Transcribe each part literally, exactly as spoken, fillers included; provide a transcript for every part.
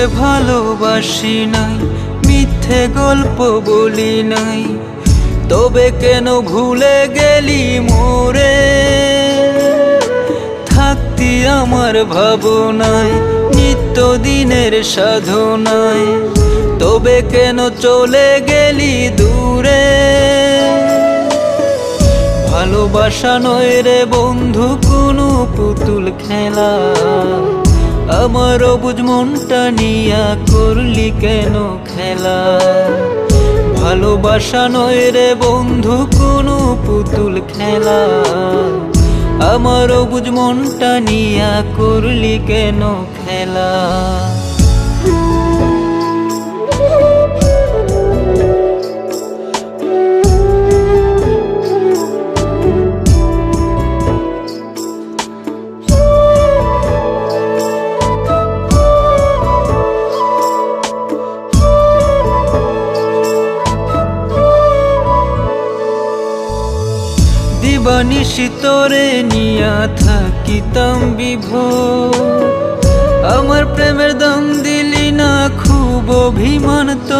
ভালোবাসি নাই, মিথ্যে গল্প বলি নাই, তবে কেন ভুলে গেলি মোরে? থাকতি আমার ভাবনায়, নিত্যদিনের সাধনায়, তবে কেন চলে গেলি দূরে? ভালোবাসা নয় রে বন্ধু কোনো পুতুল খেলা, আমার অবুঝ মনটা নিয়া করলি কেন খেলা? ভালোবাসা নয় রে বন্ধু কোনো পুতুল খেলা, আমার অবুঝ মনটা নিয়া করলি কেন খেলা? দিবানিশি তোরে নিয়া থাকিতাম বিভোর, আমার প্রেমের দাম দিলি না খুব অভিমান তো।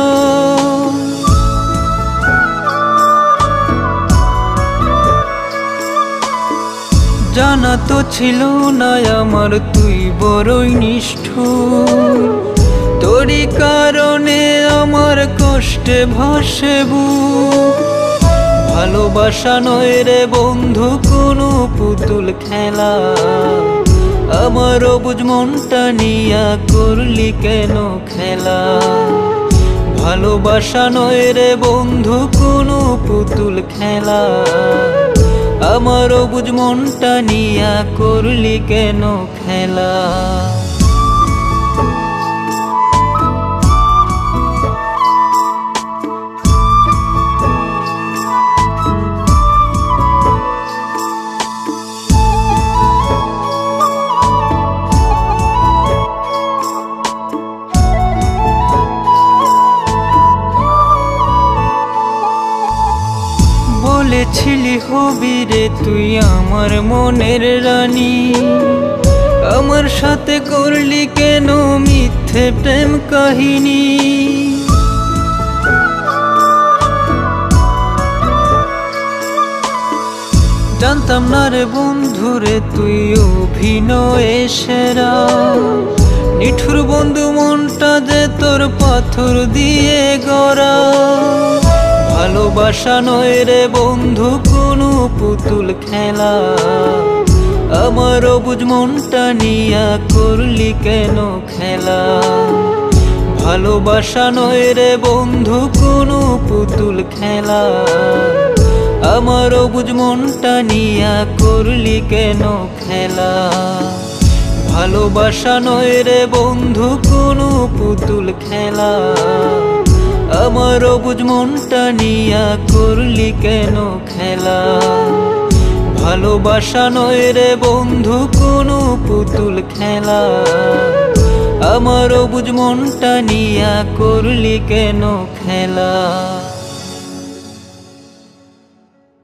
জানা তো ছিল না আমার তুই বড়ই নিষ্ঠুর, তোরই কারণে আমার কষ্টে ভাসে বুক। ভালোবাসা নয় রে বন্ধু কোনো পুতুল খেলা, আমার অবুঝ মনটা নিয়া করলি কেন খেলা? ভালোবাসা নয় রে বন্ধু কোনো পুতুল খেলা, আমার অবুঝ মনটা নিয়া করলি কেন খেলা? বলেছিলি হবি রে তুই আমার মনের রানী, আমার সাথে করলি কেন মিথ্যে প্রেম কাহিনী? জানতাম না রে বন্ধু রে তুই অভিনয়ে সেরা, নিঠুর বন্ধু মনটা যে তোর পাথর দিয়ে গড়া। ভালোবাসা নয় রে বন্ধু কোনো পুতুল খেলা, আমার অবুঝ মনটা নিয়া করলি কেন খেলা? ভালোবাসা নয় রে বন্ধু কোনো পুতুল খেলা, আমার অবুঝ মনটা নিয়া করলি কেন খেলা? ভালোবাসা নয় রে বন্ধু কোনো পুতুল খেলা, আমার অবুঝ মনটা নিয়া করলি কেন খেলা? ভালোবাসা নয় রে বন্ধু কোনো পুতুল খেলা, আমার অবুঝ মনটা নিয়া করলি কেন খেলা?